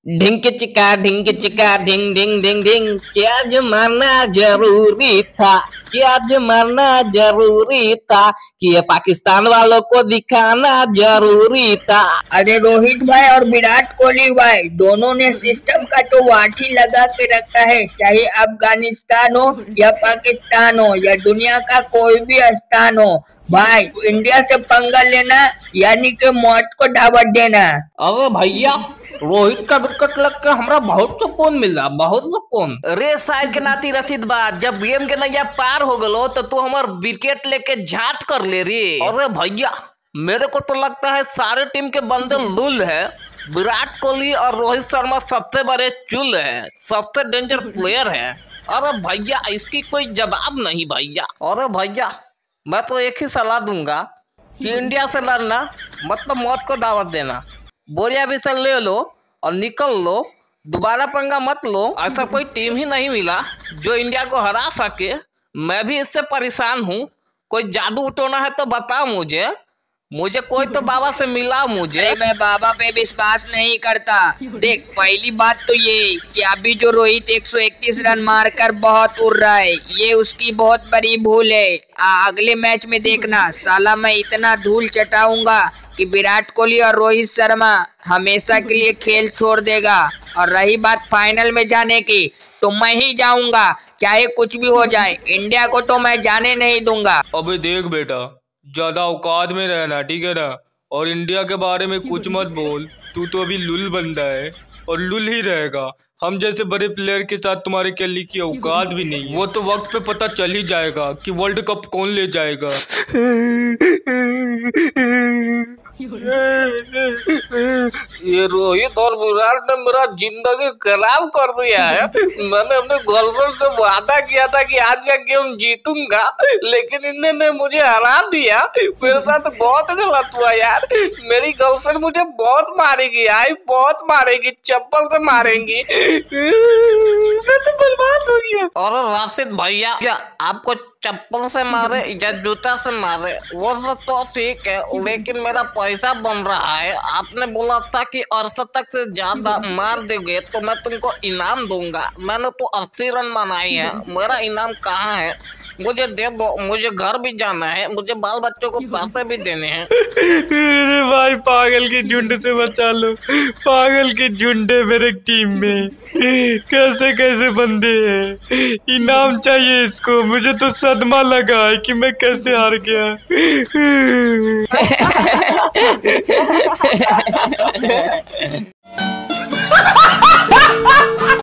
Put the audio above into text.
ढिंग चिका ढिंग ढिंग ढिंग ढिंग, क्या जमाना जरूरी था, क्या जमाना जरूरी था कि ये पाकिस्तान वालों को दिखाना जरूरी था। अरे रोहित भाई और विराट कोहली भाई दोनों ने सिस्टम का तो वाठी लगा के रखा है, चाहे अफगानिस्तान हो या पाकिस्तान हो या दुनिया का कोई भी स्थान हो। भाई इंडिया से पंगा लेना यानी कि मौत को दावत देना। अरे भैया रोहित का विकेट लग के हमरा बहुत सुकून मिला, बहुत सुकून। रे साहिब के नाती रसीद बात जब गेम के नैया पार हो गलो तो तू हमार विकेट लेके झाट कर ले रे। अरे भैया मेरे को तो लगता है सारे टीम के बंदे लुल है। विराट कोहली और रोहित शर्मा सबसे बड़े चुल है, सबसे डेंजर प्लेयर है। अरे भैया इसकी कोई जवाब नहीं भैया। अरे भैया मैं तो एक ही सलाह दूंगा कि इंडिया से लड़ना मतलब मौत को दावत देना। बोरिया भी से ले लो और निकल लो, दोबारा पंगा मत लो। ऐसा कोई टीम ही नहीं मिला जो इंडिया को हरा सके। मैं भी इससे परेशान हूँ, कोई जादू टोना है तो बताओ मुझे कोई तो बाबा से मिला मुझे। अरे मैं बाबा पे विश्वास नहीं करता। देख पहली बात तो ये कि अभी जो रोहित 131 रन मारकर बहुत उड़ रहा है, ये उसकी बहुत बड़ी भूल है। अगले मैच में देखना साला मैं इतना धूल चटाऊंगा कि विराट कोहली और रोहित शर्मा हमेशा के लिए खेल छोड़ देगा। और रही बात फाइनल में जाने की, तो मैं ही जाऊंगा चाहे कुछ भी हो जाए। इंडिया को तो मैं जाने नहीं दूंगा। अबे देख बेटा, ज्यादा औकात में रहना, ठीक है ना। और इंडिया के बारे में कुछ मत बोल, तू तो अभी लुल बंदा है और लुल ही रहेगा। हम जैसे बड़े प्लेयर के साथ तुम्हारे खेलने की औकात भी नहीं है। वो तो वक्त पे पता चल ही जाएगा कि वर्ल्ड कप कौन ले जाएगा। ये रोहित और विराट ने मेरा जिंदगी खराब कर दिया है। मैंने अपने गर्लफ्रेंड से वादा किया था कि आज का गेम जीतूंगा, लेकिन इन्होंने मुझे हरा दिया। मेरे साथ बहुत गलत हुआ यार। मेरी गर्लफ्रेंड मुझे बहुत मारेगी यार, बहुत मारेगी, चप्पल से मारेंगी। मैं तो बर्बाद हो गया। और राशिद भैया क्या आपको चप्पल से मारे या जूता से मारे वो सब तो ठीक है, लेकिन मेरा पैसा बन रहा है। आपने बोला था कि 68 से ज्यादा मार दोगे तो मैं तुमको इनाम दूंगा। मैंने तो 80 रन बनाए हैं, मेरा इनाम कहाँ है? मुझे दे दो, मुझे घर भी जाना है, मुझे बाल बच्चों को पैसे भी देने हैं। अरे भाई पागल के झुंड से बचा लो, पागल के झुंड है मेरे टीम में। कैसे कैसे बंदे हैं, इनाम चाहिए इसको। मुझे तो सदमा लगा है कि मैं कैसे हार गया।